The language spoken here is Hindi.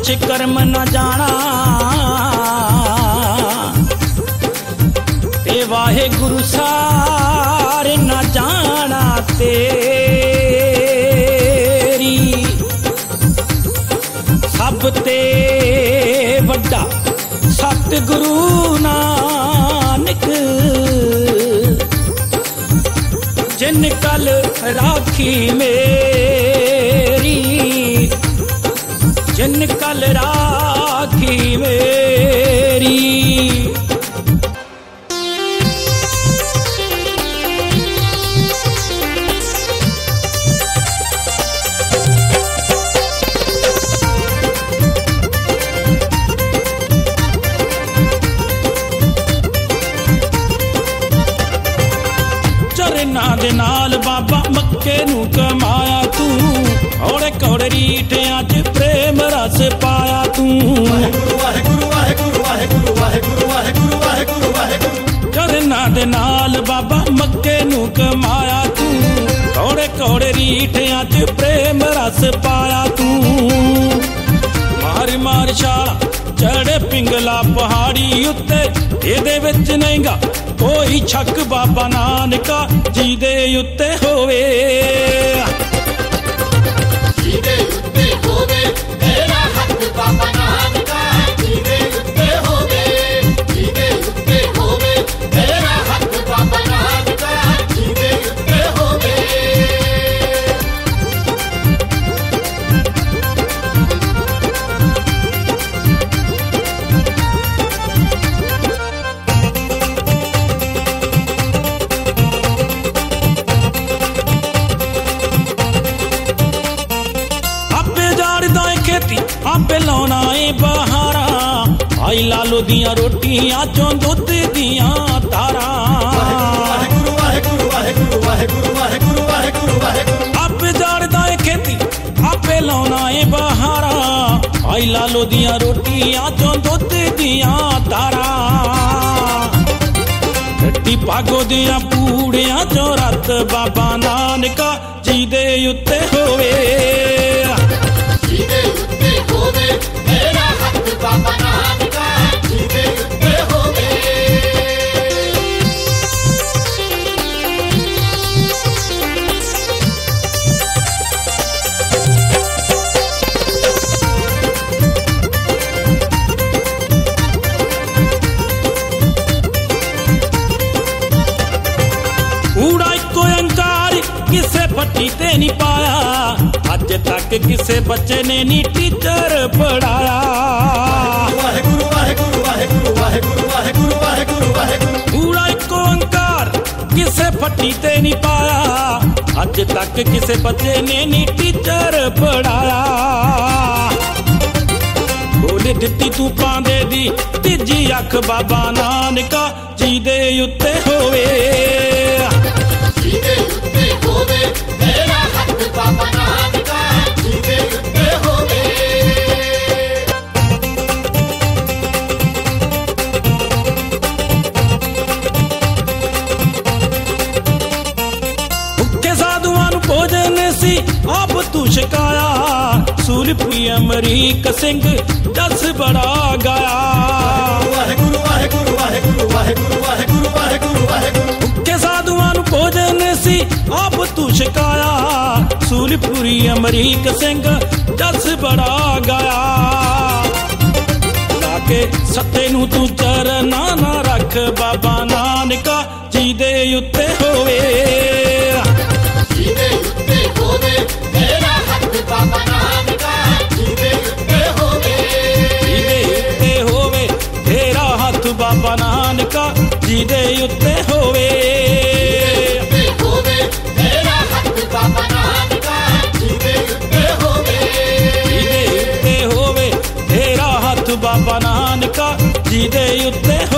कुछ कर्म न जाना ते वाहे गुरु सारे न जाना तेरी सब ते वड्डा सतगुरु नानक जिन कल राखी मेरी जिन कल राखी मेरी। चरना दे नाल बाबा मक्के नू कमाया तू औड़े कौड़े रीठियां च प्रेम रस पाया तू। चरना दे नाल बाबा मक्के नू कमाया तू कौड़े कौड़े रीठियां च प्रेम रस पाया तू। मार मार छाला चढ़े पिंगला पहाड़ी उत्ते एदे विच नहींगा कोई छक बाबा नानका जी दे उत्ते होवे। जी दे उत्ते होवे तेरा हक बाबा नानका जी दे उत्ते होवे। जी दे उत्ते होवे तेरा हक बाबा नानका जी दे उत्ते होवे। आपे लाना ए बहारा आई लालो दियां रोटियां चों दुध दियां तारा। आपे जाड़दा ए खेती आपे लाना ए बहारा आई लालो दियां रोटियां चों दुध दियां तारा। रट्टी पागो दियां पूड़ियां चों रत बाबा नानका जी दे उत्ते होवे। तेरा हक बाबा नानका जी दे उत्ते होवे। कूड़ा इको अंकार किसे फटी ते नहीं पाया अज तक किसे बच्चे ने नी टीचर पढ़ाया। कूड़ा इको अंकार किसे फटी ते नहीं पाया अज तक किसे बच्चे ने नी टीचर पढ़ाया। बोले दित्ती तू पांदे दी तीजी अख बाबा नानका जी दे उत्ते होवे। जी दे उत्ते होवे तेरा हक बाबा नानका जी दे उत्ते होवे। भुखे साधुआं नूं भोजन सी आप तू छकाया सूरपुरी अमरीक सिंह जस बड़ा गाया। भुखे साधुआं नूं भोजन सी आप तू छकाया सूरपुरी अमरीक सिंह जस बड़ा गाया। लाके सत्ते नूं तू चरना ना रख बाबा नानका जी दे उत्ते होवे। जी दे उत्ते होवे तेरा हक बाबा नानका जी दे उत्ते होवे। जी दे उत्ते होवे तेरा हक बाबा नानका जी दे उत्ते होवे। बाबा नानका जी दे उत्ते होवे। जी दे उत्ते होवे तेरा हथ बाबा नानका जी दे उत्ते